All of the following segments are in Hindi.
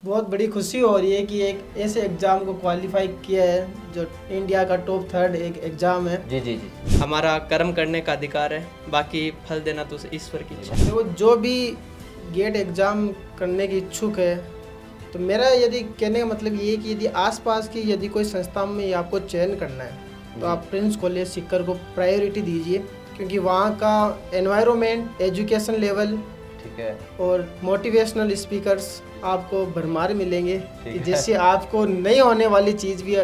बहुत बड़ी खुशी हो रही है कि एक ऐसे एग्ज़ाम को क्वालिफाई किया है जो इंडिया का टॉप 3 एक एग्ज़ाम है। जी जी जी। हमारा कर्म करने का अधिकार है, बाकी फल देना तो ईश्वर की इच्छा है। तो जो भी गेट एग्ज़ाम करने की इच्छुक है, तो मेरा यदि कहने का मतलब ये है कि यदि आसपास की यदि कोई संस्था में आपको चयन करना है तो आप प्रिंस कॉलेज सीकर को प्रायोरिटी दीजिए, क्योंकि वहाँ का एनवायरनमेंट, एजुकेशन लेवल ठीक है। और मोटिवेशनल स्पीकर्स आपको भरमार मिलेंगे कि जिससे आपको नहीं होने वाली चीज़ भी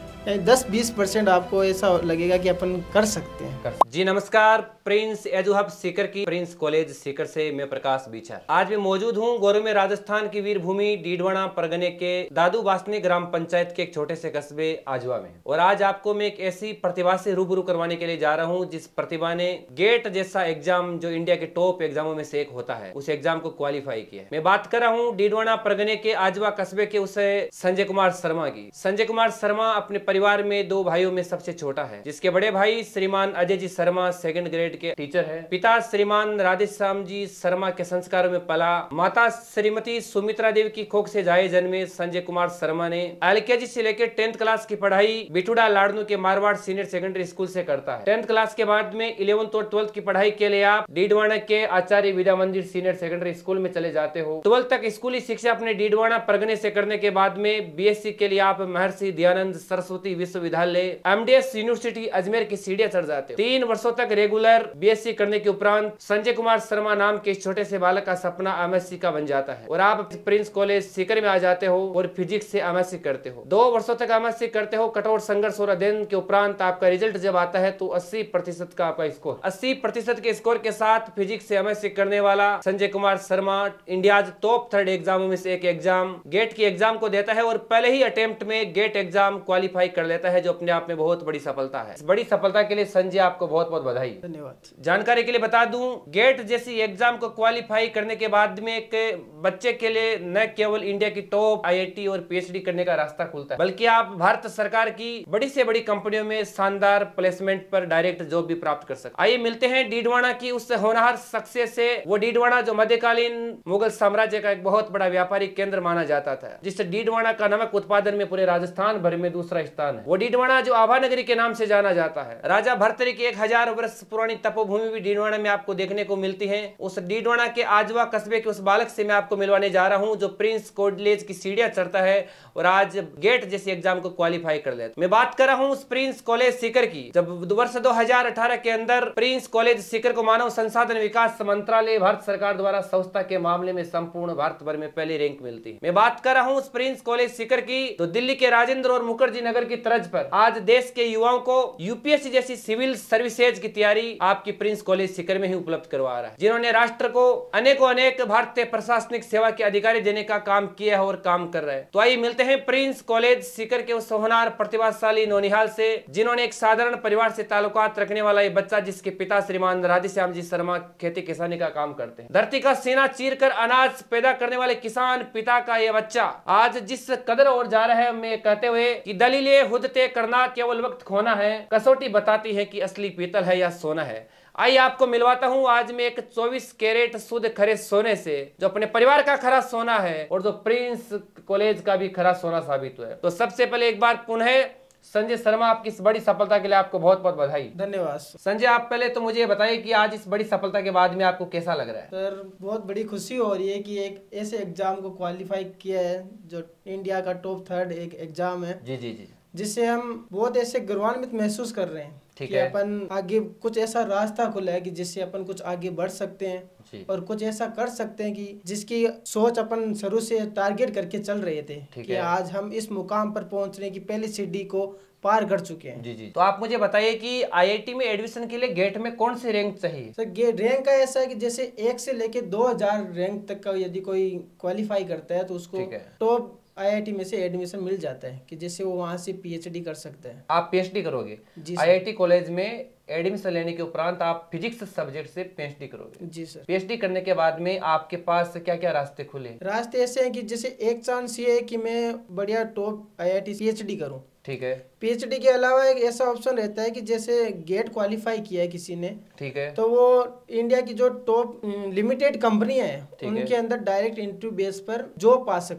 10-20% आपको ऐसा लगेगा कि अपन कर सकते हैं। जी नमस्कार, प्रिंस एजू हब सीकर की प्रिंस कॉलेज सीकर से मैं प्रकाश बीचर आज मैं मौजूद हूँ गौरव में राजस्थान की वीर भूमि डीडवाना परगने के दादू बासनी ग्राम पंचायत के एक छोटे से कस्बे आजवा में। और आज आपको मैं एक ऐसी प्रतिभा से रूबरू करवाने के लिए जा रहा हूँ जिस प्रतिभा ने गेट जैसा एग्जाम जो इंडिया के टॉप एग्जामों में से एक होता है उस एग्जाम को क्वालिफाई किया है। मैं बात कर रहा हूँ डीडवाना परगने के आजवा कस्बे के उस संजय कुमार शर्मा की। संजय कुमार शर्मा अपने परिवार में 2 भाइयों में सबसे छोटा है, जिसके बड़े भाई श्रीमान अजय जी शर्मा 2nd ग्रेड के टीचर है। पिता श्रीमान राधेश्याम जी शर्मा के संस्कारों में पला। माता श्रीमती सुमित्रा देवी की कोख से जाए जन्मे संजय कुमार शर्मा ने LKG से लेकर 10th क्लास की पढ़ाई बिटुड़ा लाड़नू के मारवाड़ सीनियर सेकेंडरी स्कूल से करता है। 10th क्लास के बाद में 11th और 12th की पढ़ाई के लिए आप डीडवाना के आचार्य विद्या मंदिर सीनियर सेकेंडरी स्कूल में चले जाते हो। 12th तक स्कूली शिक्षा अपने डीडवाना परगने से करने के बाद में BSc के लिए आप महर्षि दयानंद सरस्वती विश्वविद्यालय MDS यूनिवर्सिटी अजमेर की सीढ़ियां चढ़ जाते हो। 3 वर्षों तक रेगुलर BSc करने के उपरांत संजय कुमार शर्मा नाम के इस छोटे से बालक का सपना MSc का बन जाता है और आप प्रिंस कॉलेज सीकर में आ जाते हो और फिजिक्स से MSc करते हो। 2 वर्षों तक MSc करते हो। कठोर संघर्ष और अध्ययन के उपरांत आपका रिजल्ट जब आता है तो 80% का आपका स्कोर, 80% के स्कोर के साथ फिजिक्स से MSc करने वाला संजय कुमार शर्मा इंडिया टॉप 3 एग्जामों में से एक एग्जाम गेट की एग्जाम को देता है और पहले ही अटेम्प्ट में गेट एग्जाम क्वालिफाई कर लेता है, जो अपने आप में बहुत बड़ी सफलता है। इस बड़ी सफलता के लिए संजय आपको बहुत बहुत बधाई। धन्यवाद। जानकारी के लिए बता दूं, गेट जैसी एग्जाम को क्वालिफाई करने के बाद में एक बच्चे के लिए न केवल इंडिया की टॉप IIT और PhD करने का रास्ता खुलता है, बल्कि आप भारत सरकार की बड़ी से बड़ी कंपनियों में शानदार प्लेसमेंट पर डायरेक्ट जॉब भी प्राप्त कर सकते। आइए मिलते हैं डीडवाना की उस होनहार शख्सियत से। वो डीडवाना जो मध्यकालीन मुगल साम्राज्य का एक बहुत बड़ा व्यापारिक केंद्र माना जाता था, जिससे डीडवाना का नमक उत्पादन में पूरे राजस्थान भर में दूसरा स्थान है। वो डीडवाना जो आभा नगरी के नाम से जाना जाता है। राजा भर्तृहरि की 1000 वर्ष पुरानी तपोभूमि भी डीडवाना में आपको देखने को मिलती है। उस डीडवाना के आजवा कस्बे के उस बालक से मैं आपको मिलवाने जा रहा हूं जो प्रिंस कॉलेज की सीढ़ियां चढ़ता है और आज गेट जैसी एग्जाम को क्वालिफाई कर लेता है। मैं बात कर रहा हूं उस प्रिंस कॉलेज सीकर की। जब वर्ष 2018 के अंदर प्रिंस कॉलेज सीकर को मानव संसाधन विकास मंत्रालय भारत सरकार द्वारा संस्था के मामले में संपूर्ण भारत भर में पहली रैंक मिलती है। मैं बात कर रहा हूं उस प्रिंस कॉलेज सीकर की तो दिल्ली के राजेंद्र और मुखर्जी नगर की तर्ज पर आज देश के युवाओं को UPSC जैसी सिविल सर्विसेज की तैयारी आपकी प्रिंस कॉलेज सीकर में ही उपलब्ध करवा रहा है, जिन्होंने राष्ट्र को अनेक भारतीय प्रशासनिक सेवा के अधिकारी देने का काम किया है और काम कर रहे हैं। तो आइए मिलते हैं प्रिंस कॉलेज सीकर के उस होनहार प्रतिभाशाली नौनिहाल से, जिन्होंने एक साधारण परिवार से ताल्लुकात रखने वाला ये बच्चा, जिसके पिता श्रीमान राधेश्याम जी शर्मा खेती किसानी का काम करते हैं। धरती का सीना चीर कर अनाज पैदा करने वाले किसान पिता का ये बच्चा आज जिस कदर और जा रहा है, मैं कहते हुए कि दलीले हुदते करना केवल वक्त खोना है, कसौटी बताती है कि असली पीतल है या सोना है। आइए आपको मिलवाता हूं आज मैं एक 24 कैरेट शुद्ध खरे सोने से, जो अपने परिवार का खरा सोना है और जो प्रिंस कॉलेज का भी खरा सोना साबित हुआ है। तो सबसे पहले एक बार पुनः संजय शर्मा, आपकी इस बड़ी सफलता के लिए आपको बहुत बहुत बधाई। धन्यवाद संजय, आप पहले तो मुझे बताइए कि आज इस बड़ी सफलता के बाद में आपको कैसा लग रहा है? सर, बहुत बड़ी खुशी हो रही है कि एक ऐसे एग्जाम को क्वालिफाई किया है जो इंडिया का टॉप 3 एक एग्जाम है। जी जी जी। जिससे हम बहुत ऐसे गौरवान्वित महसूस कर रहे हैं ठीक कि है। अपन आगे कुछ ऐसा रास्ता खुला है कि जिससे अपन कुछ आगे बढ़ सकते हैं जी। और कुछ ऐसा कर सकते हैं कि जिसकी सोच अपन शुरू से टारगेट करके चल रहे थे कि आज हम इस मुकाम पर पहुंचने की पहली सीढ़ी को पार कर चुके हैं। जी जी। तो आप मुझे बताइए कि IIT में एडमिशन के लिए गेट में कौन सी रैंक चाहिए? सर, रैंक का ऐसा है कि जैसे 1 से लेके 2000 रैंक तक का यदि कोई क्वालिफाई करता है तो उसको टॉप IIT में से एडमिशन मिल जाता है कि जैसे वो वहाँ से PhD कर सकते हैं। आप PhD करोगे? जी। IIT कॉलेज में एडमिशन लेने के उपरांत आप फिजिक्स सब्जेक्ट से PhD करोगे? जी सर। PhD करने के बाद में आपके पास क्या क्या रास्ते खुले? रास्ते ऐसे हैं कि जैसे एक चांस ये है कि मैं बढ़िया टॉप IIT PhD करूं। ठीक है। PhD के अलावा एक ऐसा ऑप्शन रहता है कि जैसे गेट क्वालिफाई किया है किसी ने, ठीक है, तो वो इंडिया की जो टॉप लिमिटेड कंपनी है उनके अंदर डायरेक्ट इंटरव्यू बेस पर जॉब पा सकता है।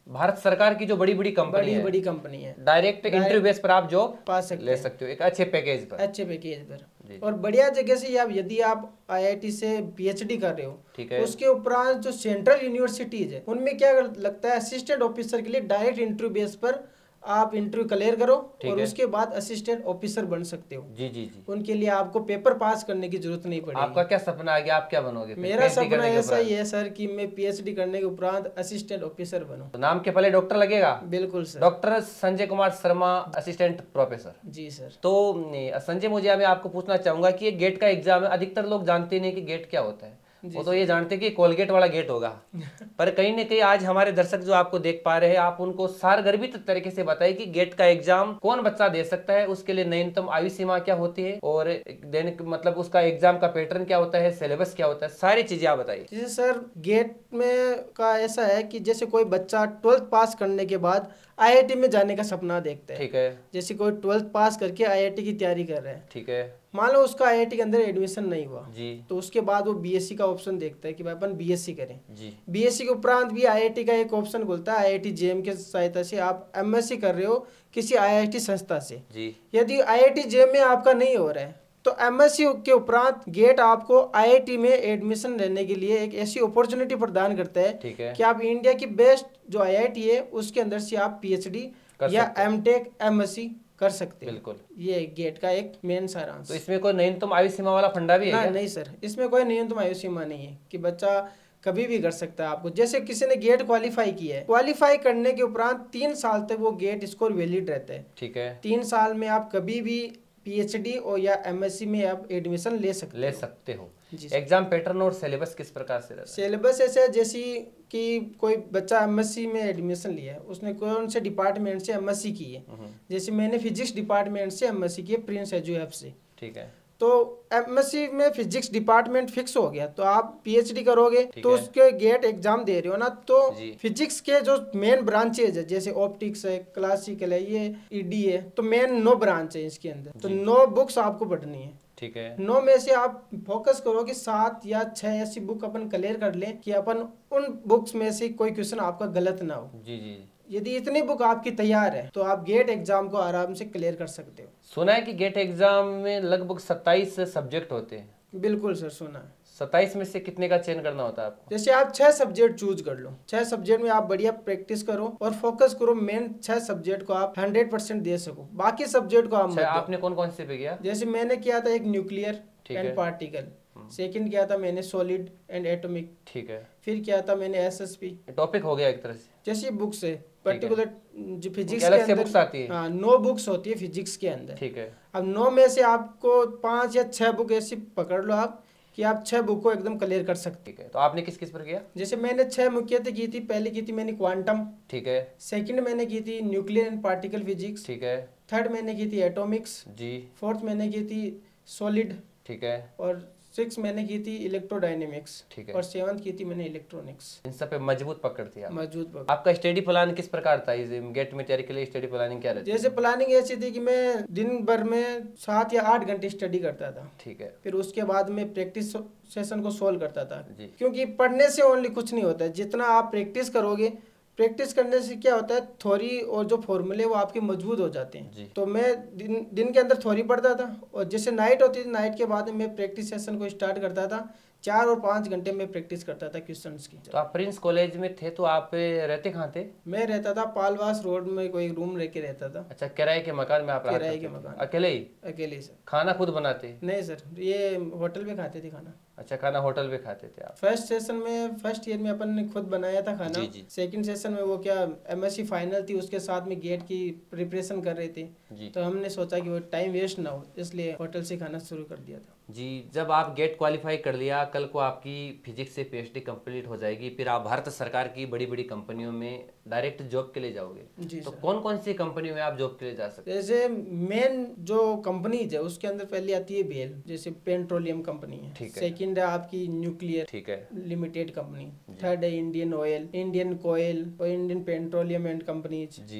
भारत सरकार की जो बड़ी बड़ी कंपनी है, बड़ी कंपनी है, डायरेक्ट इंटरव्यू बेस पर आप जॉब पा सकते ले सकते हो एक अच्छे पैकेज पर। अच्छे पैकेज जी। पर। और बढ़िया जगह से आप, यदि आप आईआईटी से पीएचडी कर रहे हो, ठीक है, उसके उपरांत जो सेंट्रल यूनिवर्सिटीज है उनमें क्या लगता है, असिस्टेंट ऑफिसर के लिए डायरेक्ट इंटरव्यू बेस पर आप इंटरव्यू क्लियर करो और उसके बाद असिस्टेंट ऑफिसर बन सकते हो। जी जी जी। उनके लिए आपको पेपर पास करने की जरूरत नहीं पड़ेगी। आपका क्या सपना है, आप क्या बनोगे? मेरा सपना ऐसा ही है सर कि मैं पीएचडी करने के उपरांत असिस्टेंट ऑफिसर बनूं। तो नाम के पहले डॉक्टर लगेगा? बिल्कुल सर। Doctor Sanjay Kumar Sharma, assistant professor. जी सर। तो संजय, मुझे मैं आपको पूछना चाहूंगा कि ये गेट का एग्जाम है, अधिकतर लोग जानते नहीं कि गेट क्या होता है। वो तो ये जानते कि कोलगेट वाला गेट होगा पर कहीं ना कहीं आज हमारे दर्शक जो आपको देख पा रहे हैं, आप उनको सारगर्भित तरीके से बताइए कि गेट का एग्जाम कौन बच्चा दे सकता है, उसके लिए न्यूनतम आयु सीमा क्या होती है और देने मतलब उसका एग्जाम का पैटर्न क्या होता है, सिलेबस क्या होता है, सारी चीजें आप बताइए। जैसे सर गेट में का ऐसा है कि जैसे कोई बच्चा 12th पास करने के बाद आईआईटी में जाने का सपना देखता है। ठीक है। जैसे कोई 12th पास करके आईआईटी की तैयारी कर रहा है। ठीक है। मान लो उसका आईआईटी के अंदर एडमिशन नहीं हुआ जी। तो उसके बाद वो बीएससी का ऑप्शन देखता है कि भाई अपन बीएससी करें। जी। बीएससी के उपरांत भी आईआईटी का एक ऑप्शन खुलता है, आईआईटी जेएम के सहायता से आप एमएससी कर रहे हो किसी आईआईटी संस्था से। जी। यदि आईआईटी जेएम में आपका नहीं हो रहा है तो एमएससी के उपरांत गेट आपको आईआईटी में एडमिशन लेने के लिए एक ऐसी अपॉर्चुनिटी प्रदान करता है। ठीक है। कि आप इंडिया की बेस्ट जो आईआईटी है उसके अंदर से आप पीएचडी या एमटेक एमएससी कर सकते हैं। बिल्कुल। ये गेट का एक मेन सारांश। तो इसमें कोई न्यूनतम आयु सीमा वाला फंडा भी है क्या? नहीं सर, इसमें कोई न्यूनतम आयु सीमा नहीं है कि बच्चा कभी भी कर सकता है। आपको जैसे किसी ने गेट क्वालिफाई किया है, क्वालिफाई करने के उपरांत 3 साल तक वो गेट स्कोर वैलिड रहता है। ठीक है। 3 साल में आप कभी भी पीएचडी और या एमएससी में आप एडमिशन ले सकते हो। एग्जाम पैटर्न और सिलेबस किस प्रकार से रहता है? सिलेबस ऐसे है जैसे कि कोई बच्चा एमएससी में एडमिशन लिया है, उसने कौन से डिपार्टमेंट से एमएससी की है। जैसे मैंने फिजिक्स डिपार्टमेंट से एमएससी की है प्रिंस एजुएफ से। ठीक है। तो एमएससी में फिजिक्स डिपार्टमेंट फिक्स हो गया तो आप पीएचडी करोगे तो उसके गेट एग्जाम दे रहे हो ना, तो फिजिक्स के जो मेन ब्रांचेज है जैसे ऑप्टिक्स है, क्लासिकल है, ये ईडी है, तो मेन 9 ब्रांच है इसके अंदर। तो 9 बुक्स आपको पढ़नी है। ठीक है। 9 में से आप फोकस करो कि 7 या 6 ऐसी बुक अपन क्लियर कर लें कि अपन उन बुक्स में से कोई क्वेश्चन आपका गलत ना हो। जी जी। यदि इतनी बुक आपकी तैयार है तो आप गेट एग्जाम को आराम से क्लियर कर सकते हो। सुना है कि गेट एग्जाम में लगभग 27 सब्जेक्ट होते हैं। बिल्कुल सर, सुना है। 27 में से कितने का चयन करना होता है आपको? जैसे आप 6 सब्जेक्ट चूज कर लो, 6 सब्जेक्ट में आप बढ़िया प्रैक्टिस करो और फोकस करो, मेन 6 सब्जेक्ट को आप 100% दे सको, बाकी सब्जेक्ट को आप मत दो। आपने कौन कौन से पे किया? जैसे मैंने किया था एक न्यूक्लियर एंड पार्टिकल, सेकंड किया था मैंने सॉलिड एंड एटॉमिक। ठीक है। फिर किया था मैंने एसएसपी। टॉपिक हो गया एक तरह से। जैसे बुक्स है पर्टिकुलर जो फिजिक्स के अंदर बुक्स आती है। हाँ, 9 बुक्स होती है फिजिक्स के अंदर। ठीक है। अब 9 में से आपको 5 या 6 बुक ऐसी पकड़ लो आप कि आप 6 बुक को एकदम क्लियर कर सकते हैं। तो आपने किस किस पर किया? जैसे मैंने 6 मुख्यतः की थी। पहले की थी मैंने क्वांटम। ठीक है। सेकंड मैंने की थी न्यूक्लियर एंड पार्टिकल फिजिक्स। ठीक है। थर्ड मैंने की थी एटॉमिक्स। जी। फोर्थ मैंने की थी सॉलिड। ठीक है। और 6 मैंने की थी इलेक्ट्रोडायनेमिक्स। ठीक है। और 7th की थी मैंने इलेक्ट्रॉनिक्स। इन सब पे मजबूत पकड़ थी आप? मजबूत पकड़। आपका स्टडी प्लान किस प्रकार था? इस गेट में तैयारी के लिए स्टडी प्लानिंग क्या रहती है? जैसे प्लानिंग ऐसी थी कि मैं दिन भर में 7 या 8 घंटे स्टडी करता था। ठीक है। फिर उसके बाद में प्रैक्टिस सेशन को सोल्व करता था। क्योंकि पढ़ने से ओनली कुछ नहीं होता है, जितना आप प्रैक्टिस करोगे, प्रैक्टिस करने से क्या होता है, थ्योरी और जो फॉर्मूले वो आपके मजबूत हो जाते हैं। तो मैं दिन के अंदर थ्योरी पढ़ता था और जैसे नाइट होती थी, नाइट के बाद मैं प्रैक्टिस सेशन को स्टार्ट करता था। 4 और 5 घंटे में प्रैक्टिस करता था क्वेश्चंस की। तो आप प्रिंस कॉलेज में थे तो आप रहते कहाँ थे? मैं रहता था पालवास रोड में, कोई रूम लेके रहता था। अच्छा, किराए के मकान में आप? किराए के मकान। अकेले ही? अकेले ही सर। खाना खुद बनाते? नहीं सर, ये होटल में खाते थे खाना। अच्छा, खाना होटल पे खाते थे आप? फर्स्ट सेशन में, फर्स्ट ईयर में अपन ने खुद बनाया था खाना। सेकंड सेशन में वो क्या एमएससी फाइनल थी, उसके साथ में गेट की प्रिपरेशन कर रहे थे। तो हमने सोचा कि वो टाइम वेस्ट ना हो, इसलिए होटल से खाना शुरू कर दिया था। जी, जब आप गेट क्वालिफाई कर लिया, कल को आपकी फिजिक्स से पीएचडी कंप्लीट हो जाएगी, फिर आप भारत सरकार की बड़ी बड़ी कंपनियों में डायरेक्ट जॉब के लिए जाओगे। तो कौन कौन सी कंपनियों में आप जॉब के लिए जा सकते हैं? जैसे मेन जो कंपनीज है उसके अंदर पहले आती है बेल, जैसे पेट्रोलियम कंपनी है। सेकंड है आपकी न्यूक्लियर। ठीक है। Limited company. थर्ड है इंडियन ऑयल, इंडियन कोयल और इंडियन पेट्रोलियम एंड कंपनीज। जी।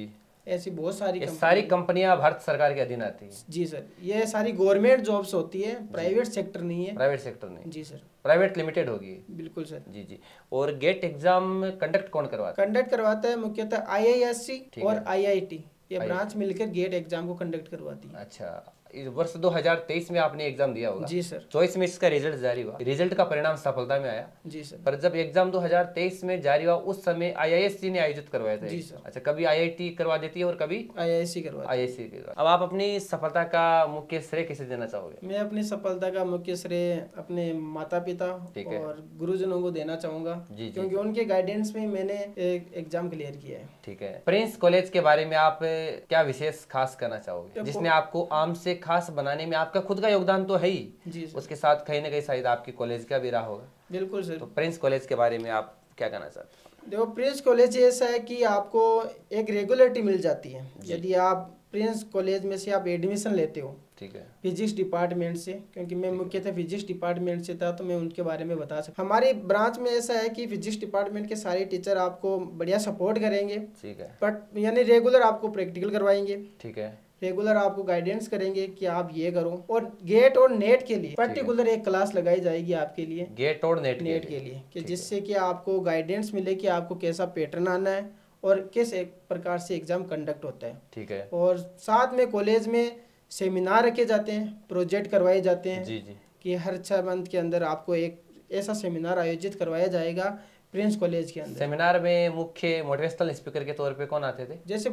ऐसी बहुत सारी ये सारी कंपनियां भारत सरकार के अधीन आती है? जी सर, ये सारी गवर्नमेंट जॉब्स होती है, प्राइवेट सेक्टर नहीं है। प्राइवेट सेक्टर नहीं? जी सर, प्राइवेट लिमिटेड होगी? बिल्कुल सर। जी जी। और गेट एग्जाम कंडक्ट कौन करवाता है? कंडक्ट करवाता है मुख्यतः IISc और IIT, ये ब्रांच मिलकर गेट एग्जाम को कंडक्ट करवाती है। अच्छा, इस वर्ष 2023 में आपने एग्जाम दिया होगा? जी सर। 24 में इसका रिजल्ट जारी हुआ, रिजल्ट का परिणाम सफलता में आया? जी सर। पर जब एग्जाम 2023 में जारी हुआ उस समय IISc ने आयोजित करवाया था? जी सर। अच्छा, कभी IIT करवा देती है और कभी IISc करवाती है। IISc करवा। अब आप अपनी सफलता का मुख्य श्रेय किसे देना चाहोगे? मैं अपनी सफलता का मुख्य श्रेय अपने माता पिता और गुरुजनों को देना चाहूंगा, क्योंकि उनके गाइडेंस में मैंने एक एग्जाम क्लियर किया है। ठीक है। प्रिंस कॉलेज के बारे में आप क्या विशेष खास करना चाहोगे, जिसने आपको आम से खास बनाने में आपका खुद का योगदान तो है ही, जी सर, उसके साथ कहीं ना कहीं शायद आपकी कॉलेज का भी रहा होगा? बिल्कुल सर। तो प्रिंस कॉलेज के बारे में आप क्या कहना चाहते हैं? देखो, प्रिंस कॉलेज ऐसा है कि आपको एक रेगुलरिटी मिल जाती है यदि आप प्रिंस कॉलेज में से आप एडमिशन लेते हो। ठीक है। फिजिक्स डिपार्टमेंट से, क्योंकि मैं मुख्यतः फिजिक्स डिपार्टमेंट से था तो मैं उनके बारे में बता सकता हूँ। हमारी ब्रांच में ऐसा है कि फिजिक्स डिपार्टमेंट के सारे टीचर आपको बढ़िया सपोर्ट करेंगे। ठीक है। बट यानी रेगुलर आपको प्रैक्टिकल करवाएंगे। ठीक है। रेगुलर आपको गाइडेंस करेंगे कि आप ये करो, और गेट और नेट के लिए पर्टिकुलर एक क्लास लगाई जाएगी आपके लिए, गेट और नेट के लिए कि जिससे कि आपको गाइडेंस मिले कि आपको कैसा पैटर्न आना है और किस एक प्रकार से एग्जाम कंडक्ट होता है। ठीक है। और साथ में कॉलेज में सेमिनार रखे जाते हैं, प्रोजेक्ट करवाए जाते हैं। जी जी। कि हर 6 मंथ के अंदर आपको एक ऐसा सेमिनार आयोजित करवाया जाएगा प्रिंस कॉलेज के अंदर। सेमिनार में मुख्य मोटिवेशनल स्पीकर के तौर पे कौन आते थे? जैसे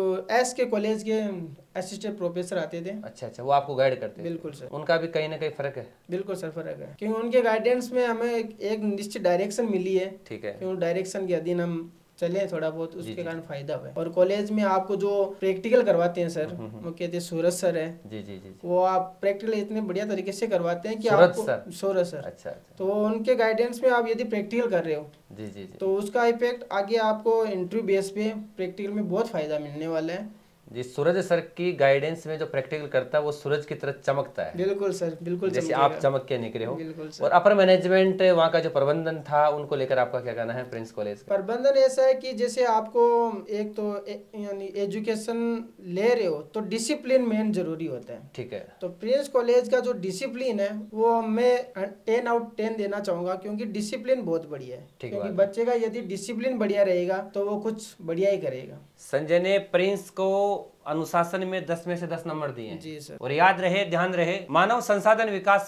एस के कॉलेज के असिस्टेंट प्रोफेसर आते थे। अच्छा अच्छा, वो आपको गाइड करते थे? बिल्कुल सर। उनका भी कहीं ना कहीं फर्क है? बिल्कुल सर, फर्क है, क्योंकि उनके गाइडेंस में हमें एक निश्चित डायरेक्शन मिली है। ठीक है। क्योंकि डायरेक्शन के अधीन हम चले थोड़ा बहुत, उसके कारण फायदा हुआ है। और कॉलेज में आपको जो प्रैक्टिकल करवाते हैं सर, वो कहते हैं सूरज सर है। जी जी जी। वो आप प्रैक्टिकल इतने बढ़िया तरीके से करवाते हैं कि आपको सूरज सर। अच्छा। तो उनके गाइडेंस में आप यदि प्रैक्टिकल कर रहे हो जी जी, तो उसका इफेक्ट आगे आपको इंटरव्यू बेस पे प्रैक्टिकल में बहुत फायदा मिलने वाला है। जी, सूरज सर की गाइडेंस में जो प्रैक्टिकल करता है वो सूरज की तरह चमकता है। बिल्कुल सर, बिल्कुल, जैसे आप चमक के निकले हो। बिल्कुल सर। और अपर मैनेजमेंट वहाँ का जो प्रबंधन था उनको लेकर आपका क्या कहना है प्रिंस कॉलेज का? प्रबंधन ऐसा है कि जैसे आपको एक तो यानी एजुकेशन ले रहे हो तो डिसिप्लिन मेन जरूरी होता है। ठीक है। तो प्रिंस कॉलेज का जो डिसिप्लिन है वो मैं 10 आउट 10 देना चाहूंगा, क्योंकि डिसिप्लिन बहुत बढ़िया है। क्योंकि बच्चे का यदि डिसिप्लिन बढ़िया रहेगा तो वो कुछ बढ़िया ही करेगा। संजय ने प्रिंस को अनुशासन में 10 में से 10 नंबर दिए। जी सर। और याद रहे, ध्यान रहे, मानव संसाधन विकास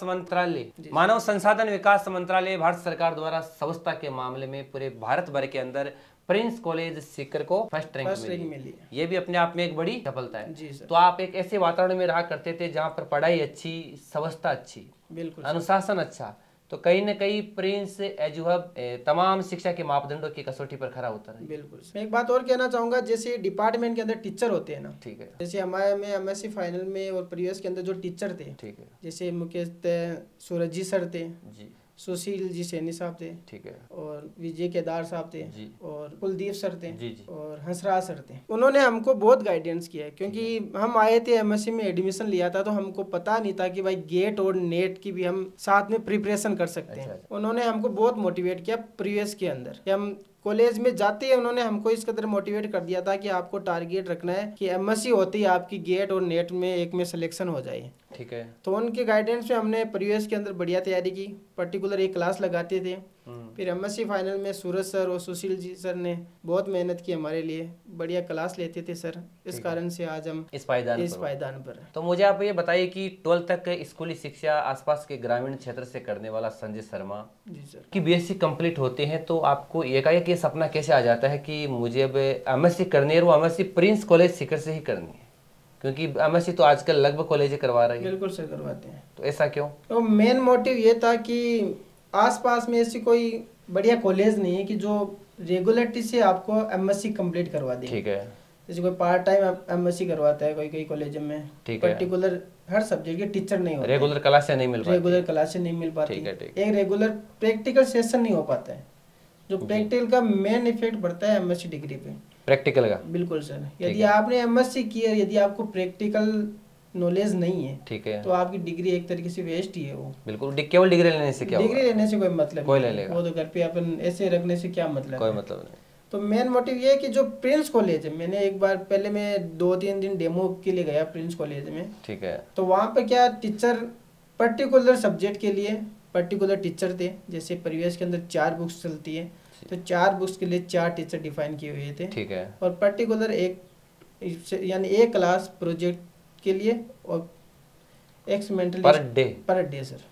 मंत्रालय भारत सरकार द्वारा स्वच्छता के मामले में पूरे भारत भर के अंदर प्रिंस कॉलेज सीकर को फर्स्ट रैंक मिली। ये भी अपने आप में एक बड़ी सफलता है। जी सर। तो आप एक ऐसे वातावरण में रहा करते थे जहाँ पर पढ़ाई अच्छी, स्वच्छता अच्छी, बिल्कुल, अनुशासन अच्छा, तो कहीं न कहीं प्रिंस एजुहब तमाम शिक्षा के मापदंडों की कसौटी पर खरा उतरा है। बिल्कुल। मैं एक बात और कहना चाहूंगा, जैसे डिपार्टमेंट के अंदर टीचर होते हैं ना। ठीक है। जैसे हमारे में MSc फाइनल में और प्रीवियस के अंदर जो टीचर थे, ठीक है, जैसे मुख्यतः सूरज जी सर थे जी, सुशील जी सैनी साहब थे, ठीक है, और विजय केदार साहब थे जी, और कुलदीप सर थे, जी जी, और हंसराज सर थे। उन्होंने हमको बहुत गाइडेंस किया है, क्योंकि हम आए थे MSc में एडमिशन लिया था तो हमको पता नहीं था कि भाई गेट और नेट की भी हम साथ में प्रिपरेशन कर सकते हैं। उन्होंने हमको बहुत मोटिवेट किया प्रीवियस के अंदर कि हम कॉलेज में जाते ही उन्होंने हमको इस कदर मोटिवेट कर दिया था कि आपको टारगेट रखना है कि MSc होती है आपकी गेट और नेट में एक में सिलेक्शन हो जाए। ठीक है। तो उनके गाइडेंस में हमने प्रीवियस के अंदर बढ़िया तैयारी की, पर्टिकुलर एक क्लास लगाते थे। फिर MSc फाइनल में सूरज सर और सुशील जी सर ने बहुत मेहनत की हमारे लिए, बढ़िया क्लास लेते थे सर, इस कारण से आज हम इस पायदान पर। तो मुझे आप ये बताइए कि 12 तक स्कूली शिक्षा आसपास के ग्रामीण क्षेत्र से करने वाला संजय शर्मा जी सर की BSc कंप्लीट होते हैं तो आपको एकाएक ये सपना कैसे आ जाता है कि मुझे अब MSc करनी है, और वो MSc प्रिंस कॉलेज सीकर से ही करनी है? क्योंकि MSc तो आजकल लगभग कॉलेज करवा रही है। बिल्कुल सर, करवाते हैं। तो ऐसा क्यों? तो मेन मोटिव ये था कि आसपास में ऐसी कोई बढ़िया कॉलेज नहीं है कि जो रेगुलरिटी से आपको MSc कंप्लीट करवा दे। ठीक है। जैसे कोई पार्ट टाइम MSc करवाता है कोई कॉलेज में, पर्टिकुलर हर सब्जेक्ट के टीचर नहीं होते, रेगुलर क्लासें नहीं मिल पाती। एक रेगुलर प्रैक्टिकल सेशन नहीं हो पाता है, जो प्रैक्टिकल का मेन इफेक्ट पड़ता है MSc डिग्री पे, प्रैक्टिकल का। बिल्कुल सर। यदि आपने MSc किया, यदि आपको प्रैक्टिकल नॉलेज नहीं है, ठीक है, तो आपकी डिग्री एक तरीके से वेस्ट ही है। वो बिल्कुल, केवल डिग्री लेने से क्या होगा? डिग्री लेने से कोई मतलब कोई ले लेगा, वो तो घर पे अपन ऐसे रखने से क्या मतलब, कोई मतलब नहीं। तो मेन मोटिव ये है कि जो प्रिंस कॉलेज है, मैंने एक बार पहले मैं 2-3 दिन डेमो के लिए गया प्रिंस कॉलेज में। ठीक है। तो वहाँ पे क्या टीचर पर्टिकुलर सब्जेक्ट के लिए पर्टिकुलर टीचर थे। जैसे परिवेश के अंदर 4 बुक्स चलती है, तो 4 बुक्स के लिए 4 टीचर डिफाइन किए हुए थे। ठीक है। और पर्टिकुलर एक यानी एक क्लास प्रोजेक्ट के लिए और experimental per day sir,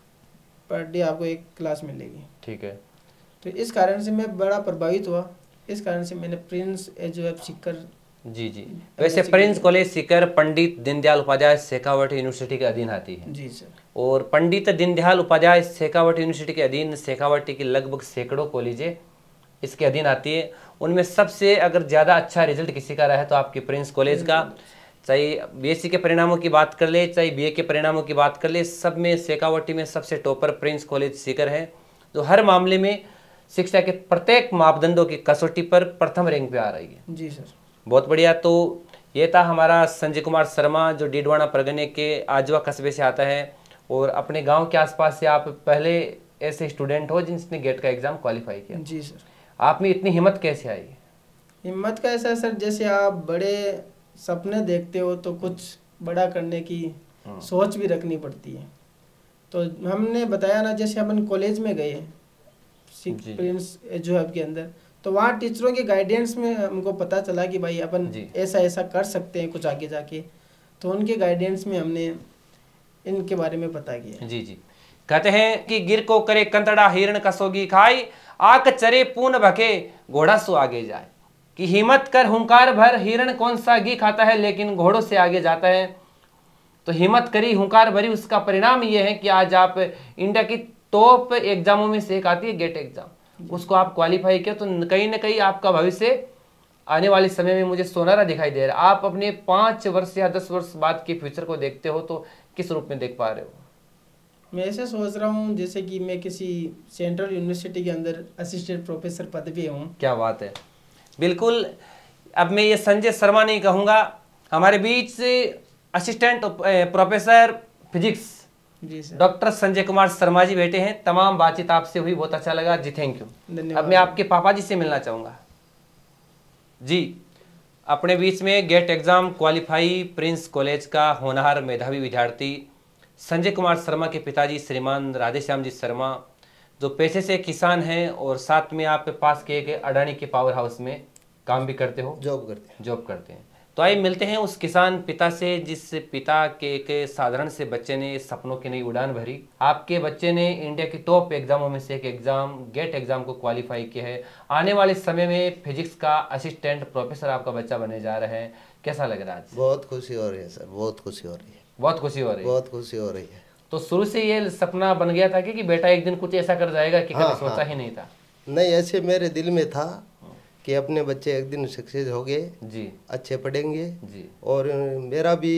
per day आपको एक क्लास मिलेगी। ठीक है। तो इस कारण से मैं बड़ा प्रभावित हुआ, इस कारण से मैंने प्रिंस एजुएब सीकर। जी जी। वैसे Prince college Sikar Pandit Deendayal Upadhyay Shekhawat university के अधीन आती है। जी सर। और पंडित दीनदयाल उपाध्याय शेखावट यूनिवर्सिटी के अधीन शेखावटी की लगभग सैकड़ों कॉलेजें इसके अधीन आती है। उनमें सबसे अगर ज़्यादा अच्छा रिजल्ट किसी का रहा है तो आपकी प्रिंस कॉलेज का। चाहे बीएससी के परिणामों की बात कर ले, चाहे बीए के परिणामों की बात कर ले, सब में शेखावटी में सबसे टॉपर प्रिंस कॉलेज सीकर है, जो हर मामले में शिक्षा के प्रत्येक मापदंडों की कसौटी पर प्रथम रैंक पे आ रही है। जी सर। बहुत बढ़िया। तो ये था हमारा संजय कुमार शर्मा, जो डीडवाना परगने के आजवा कस्बे से आता है और अपने गांव के आसपास से आप पहले ऐसे स्टूडेंट हो जिसने गेट का एग्जाम क्वालिफाई किया। जी सर। आप में इतनी हिम्मत कैसे आई? हिम्मत का ऐसा सर, जैसे आप बड़े सपने देखते हो तो कुछ बड़ा करने की सोच भी रखनी पड़ती है। तो हमने बताया ना, जैसे अपन कॉलेज में गए प्रिंस एजुएब के अंदर, तो वहाँ टीचरों के गाइडेंस में हमको पता चला कि भाई अपन ऐसा ऐसा कर सकते हैं कुछ आगे जाके। तो उनके गाइडेंस में हमने इनके बारे में पता किया। जी जी। कहते हैं कि गिर को करे कंतड़ा हिरण कसोगी खाई, आक चरे पून भके घोड़ा सो आगे जाए। कि हिम्मत कर हुंकार भर, हिरण कौन सा घी खाता है लेकिन घोड़ों से आगे जाता है। तो हिम्मत करी, हुंकार भरी, उसका परिणाम ये है कि आज आप इंडिया की टॉप एग्जामों में से एक आती है गेट एग्जाम, उसको आप क्वालिफाई किया। तो कहीं ना कहीं आपका भविष्य आने वाले समय में मुझे सोनारा दिखाई दे रहा है। आप अपने 5 वर्ष या 10 वर्ष बाद के फ्यूचर को देखते हो तो किस रूप में देख पा रहे हो? मैं ऐसे सोच रहा हूँ जैसे कि मैं किसी सेंट्रल यूनिवर्सिटी के अंदर असिस्टेंट प्रोफेसर पद पे हूँ। क्या बात है, बिल्कुल। अब मैं ये संजय शर्मा नहीं कहूँगा, हमारे बीच से assistant professor physics doctor Sanjay Kumar Sharma ji बैठे हैं। तमाम बातचीत आपसे हुई, बहुत अच्छा लगा जी, थैंक यू। अब मैं आपके पापा जी से मिलना चाहूँगा जी। अपने बीच में GATE exam qualify Prince college का होनहार मेधावी विद्यार्थी संजय कुमार शर्मा के पिताजी श्रीमान राधेश्याम जी शर्मा, जो पेशे से किसान हैं और साथ में आप पास के एक अडानी के पावर हाउस में काम भी करते हो, जॉब करते हैं। तो आइए मिलते हैं उस किसान पिता से, जिस पिता के एक साधारण से बच्चे ने सपनों की नई उड़ान भरी। आपके बच्चे ने इंडिया की टॉप एग्जामों में से एक एग्जाम गेट एग्जाम को क्वालिफाई किया है। आने वाले समय में फिजिक्स का असिस्टेंट प्रोफेसर आपका बच्चा बनने जा रहा है। कैसा लग रहा है आज? बहुत खुशी हो रही है सर, बहुत खुशी हो रही है। बहुत खुशी हो रही है? बहुत खुशी हो रही है। तो शुरू से ये सपना बन गया था कि बेटा एक दिन कुछ ऐसा कर जाएगा कि कभी सोचा ही नहीं था? नहीं, ऐसे मेरे दिल में था कि अपने बच्चे एक दिन सक्सेस हो गए जी, अच्छे पढ़ेंगे जी। और मेरा भी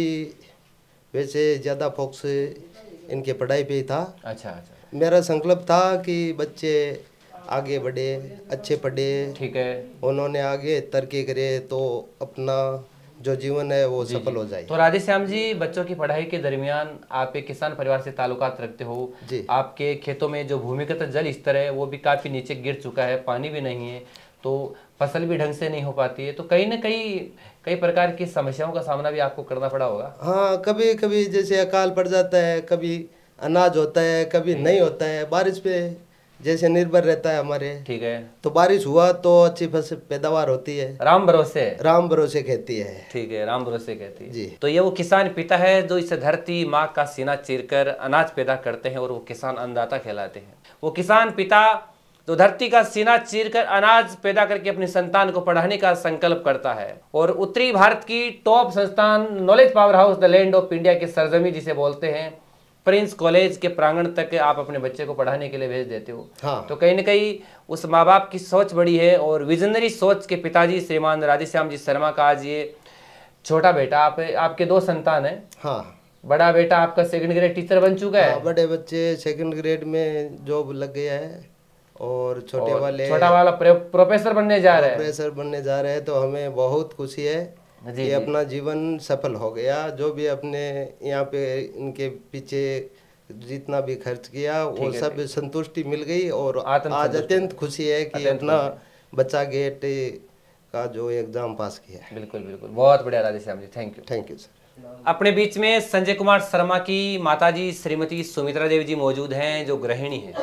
वैसे ज़्यादा फोकस इनके पढ़ाई पे ही था। अच्छा अच्छा। मेरा संकल्प था कि बच्चे आगे बढ़े, अच्छे पढ़े। ठीक है। उन्होंने आगे तरक्की करे तो अपना जो जीवन है वो सफल हो जाए। तो राधेश्याम जी, बच्चों की पढ़ाई के दरमियान आप एक किसान परिवार से ताल्लुकात रखते हो जी। आपके खेतों में जो भूमिगत जल स्तर है वो भी काफ़ी नीचे गिर चुका है, पानी भी नहीं है, तो फसल भी ढंग से नहीं हो पाती है। तो कहीं ना कहीं कई प्रकार की समस्याओं का सामना भी आपको करना पड़ा होगा। हाँ, कभी कभी जैसे अकाल पड़ जाता है, कभी अनाज होता है, कभी नहीं होता है, बारिश पे जैसे निर्भर रहता है हमारे। ठीक है। तो बारिश हुआ तो अच्छी फसल पैदावार होती है। राम भरोसे, राम भरोसे कहती है। ठीक है, राम भरोसे कहती है जी। तो ये वो किसान पिता है जो इस धरती माँ का सीना चीरकर अनाज पैदा करते हैं और वो किसान अन्नदाता कहलाते हैं। वो किसान पिता जो धरती का सीना चीरकर अनाज पैदा करके अपनी संतान को पढ़ाने का संकल्प करता है और उत्तरी भारत की टॉप संस्थान knowledge power house the land of India की सरजमी जिसे बोलते हैं प्रिंस कॉलेज के प्रांगण तक आप अपने बच्चे को पढ़ाने के लिए भेज देते हो। हाँ। तो कहीं ना कहीं उस माँ बाप की सोच बड़ी है और विजनरी सोच के पिताजी श्रीमान राधेश्याम जी शर्मा का आज ये छोटा बेटा, आपके 2 संतान है। हाँ। बड़ा बेटा आपका 2nd ग्रेड टीचर बन चुका है। हाँ, बड़े बच्चे 2nd ग्रेड में जॉब लग गया है और छोटा वाला प्रोफेसर बनने जा रहे हैं। प्रोफेसर बनने जा रहे हैं। तो हमें बहुत खुशी है कि अपना जीवन सफल हो गया। जो भी अपने यहाँ पे इनके पीछे जितना भी खर्च किया वो सब संतुष्टि मिल गई और आज अत्यंत खुशी है कि अपना बच्चा गेट का जो एग्ज़ाम पास किया है। बिल्कुल बिल्कुल, बहुत बढ़िया Radheshyam ji, thank you. Thank you sir. अपने बीच में संजय कुमार शर्मा की माताजी श्रीमती सुमित्रा देवी जी मौजूद हैं, जो गृहिणी हैं।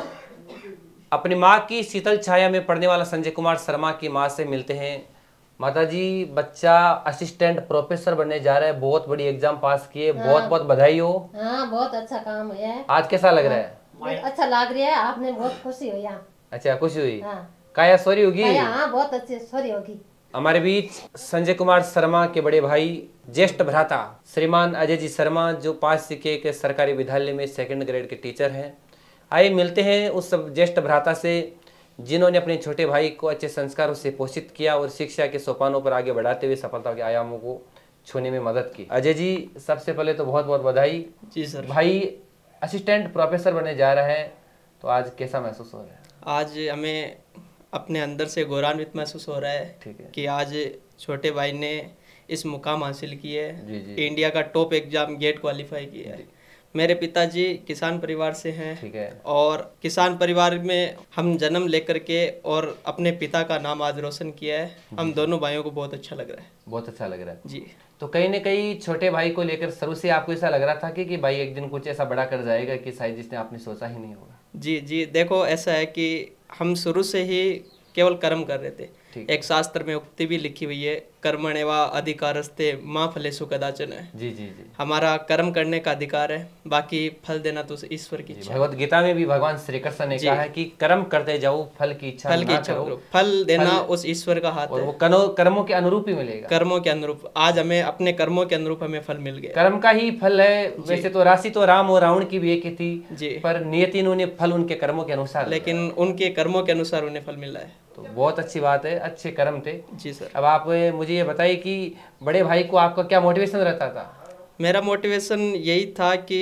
अपनी माँ की शीतल छाया में पढ़ने वाला संजय कुमार शर्मा की माँ से मिलते हैं। माताजी, बच्चा असिस्टेंट प्रोफेसर बनने जा रहा है, बहुत बड़ी एग्जाम पास किए, बहुत बहुत बधाई हो। हाँ, बहुत अच्छा काम है। आज कैसा लग रहा है? बहुत अच्छा लग रहा है, आपने बहुत खुशी हुई। अच्छा, खुशी हुई। हाँ। काया सॉरी होगी? हाँ, बहुत अच्छी सॉरी होगी। हमारे बीच संजय कुमार शर्मा के बड़े भाई, ज्येष्ठ भ्राता श्रीमान अजय जी शर्मा, जो 5 सिक्के के सरकारी विद्यालय में 2nd ग्रेड के टीचर हैं। आइए मिलते हैं उस ज्येष्ठ भ्राता से जिन्होंने अपने छोटे भाई को अच्छे संस्कारों से पोषित किया और शिक्षा के सोपानों पर आगे बढ़ाते हुए सफलता के आयामों को छूने में मदद की। अजय जी, सबसे पहले तो बहुत बहुत बधाई। जी सर। भाई असिस्टेंट प्रोफेसर बनने जा रहा है, तो आज कैसा महसूस हो रहा है? आज हमें अपने अंदर से गौरवान्वित महसूस हो रहा है, ठीक है, कि आज छोटे भाई ने इस मुकाम हासिल किया है। जी जी। इंडिया का टॉप एग्जाम गेट क्वालिफाई किया है। मेरे पिताजी किसान परिवार से हैं। ठीक है। और किसान परिवार में हम जन्म लेकर के और अपने पिता का नाम आज रोशन किया है। हम दोनों भाइयों को बहुत अच्छा लग रहा है। बहुत अच्छा लग रहा है जी। तो कहीं ना कहीं छोटे भाई को लेकर शुरू से आपको ऐसा लग रहा था कि भाई एक दिन कुछ ऐसा बड़ा कर जाएगा कि शायद जिसने आपने सोचा ही नहीं होगा? जी जी, देखो ऐसा है कि हम शुरू से ही केवल कर्म कर रहे थे। एक शास्त्र में उक्ति भी लिखी हुई है, कर्मण्येवा अधिकारस्ते मां फलेषु कदाचन है। जी जी जी। हमारा कर्म करने का अधिकार है, बाकी फल देना तो ईश्वर की इच्छा। भगवत गीता में भी भगवान श्री कृष्ण ने कहा है कि कर्म करते जाओ, फल की इच्छा ना करो। फल देना उस ईश्वर का हाथ और है। वो कर्मों के अनुरूप ही मिलेगा। कर्मों के अनुरूप आज हमें अपने कर्मों के अनुरूप हमें फल मिल गया। कर्म का ही फल है। वैसे तो राशि तो राम और रावण की भी एक ही थी जी, पर नियति इन्होंने फल उनके कर्मों के अनुसार, लेकिन उनके कर्मों के अनुसार उन्हें फल मिला है। तो बहुत अच्छी बात है, अच्छे कर्म थे। जी सर। अब आप मुझे ये बताइए कि बड़े भाई को आपका क्या मोटिवेशन रहता था? मेरा मोटिवेशन यही था कि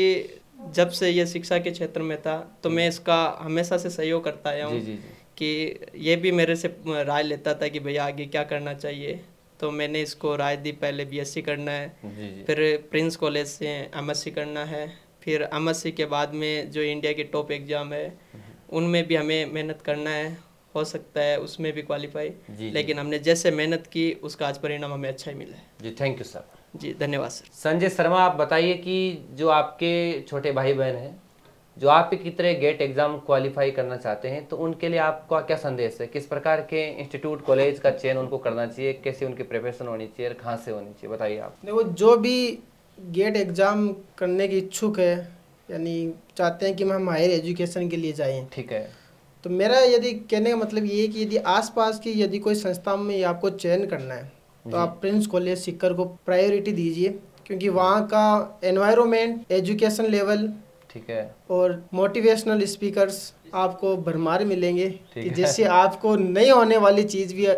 जब से ये शिक्षा के क्षेत्र में था तो मैं इसका हमेशा से सहयोग करता आया हूँ। कि ये भी मेरे से राय लेता था कि भैया आगे क्या करना चाहिए, तो मैंने इसको राय दी, पहले BSc करना है, फिर प्रिंस कॉलेज से MSc करना है, फिर MSc के बाद में जो इंडिया के टॉप एग्जाम है उनमें भी हमें मेहनत करना है, हो सकता है उसमें भी क्वालिफाई। लेकिन हमने जैसे मेहनत की उसका आज परिणाम हमें अच्छा ही मिला है। जी, थैंक यू सर। जी, धन्यवाद सर। संजय शर्मा, आप बताइए कि जो आपके छोटे भाई बहन हैं जो आपकी तरह गेट एग्जाम क्वालिफाई करना चाहते हैं, तो उनके लिए आपका क्या संदेश है? किस प्रकार के इंस्टीट्यूट कॉलेज का चयन उनको करना चाहिए, कैसे उनकी प्रिपरेशन होनी चाहिए, कहाँ से होनी चाहिए, बताइए आप। देखो, जो भी गेट एग्ज़ाम करने की इच्छुक है, यानी चाहते हैं कि हम हायर एजुकेशन के लिए जाएं, ठीक है, तो मेरा यदि कहने का मतलब ये है कि यदि आसपास की यदि कोई संस्था में आपको चयन करना है तो आप प्रिंस कॉलेज सीकर को प्रायोरिटी दीजिए, क्योंकि वहाँ का एनवायरनमेंट, एजुकेशन लेवल, ठीक है, और मोटिवेशनल स्पीकर्स आपको भरमार मिलेंगे कि जिससे आपको नहीं होने वाली चीज़ भी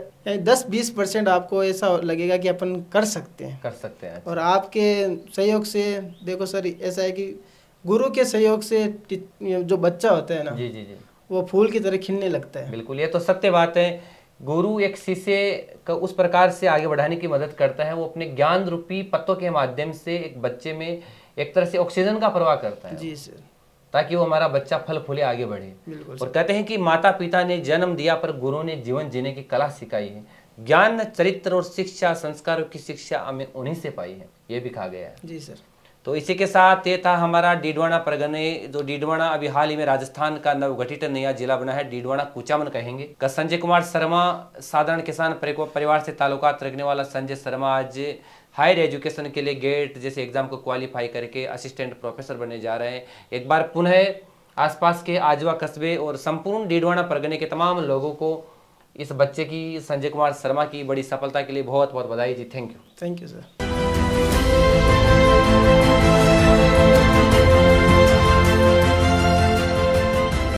10-20% आपको ऐसा लगेगा कि अपन कर सकते हैं। और आपके सहयोग से, देखो सर, ऐसा है कि गुरु के सहयोग से जो बच्चा होता है ना, जी जी जी, वो फूल की तरह खिलने लगता है। बिल्कुल, ये तो सत्य बात है। गुरु एक शिष्य का उस प्रकार से आगे बढ़ाने की मदद करता है, वो अपने ज्ञान रूपी पत्तों के माध्यम से एक बच्चे में एक तरह से ऑक्सीजन का प्रवाह करता है। जी सर, ताकि वो हमारा बच्चा फल फूले, आगे बढ़े। और कहते हैं कि माता पिता ने जन्म दिया पर गुरु ने जीवन जीने की कला सिखाई है। ज्ञान, चरित्र और शिक्षा, संस्कारों की शिक्षा हमें उन्हीं से पाई है, ये भी कहा गया है। जी सर। तो इसी के साथ ये था हमारा डीडवाना परगने, जो डीडवाना अभी हाल ही में राजस्थान का नवगठित नया जिला बना है, डीडवाना कुचामन कहेंगे का संजय कुमार शर्मा, साधारण किसान परिवार से ताल्लुकात रखने वाला संजय शर्मा आज हायर एजुकेशन के लिए गेट जैसे एग्जाम को क्वालिफाई करके असिस्टेंट प्रोफेसर बनने जा रहे हैं। एक बार पुनः आसपास के आजवा कस्बे और संपूर्ण डीडवाना परगने के तमाम लोगों को इस बच्चे की, संजय कुमार शर्मा की बड़ी सफलता के लिए बहुत बहुत बधाई जी। Thank you. Thank you sir.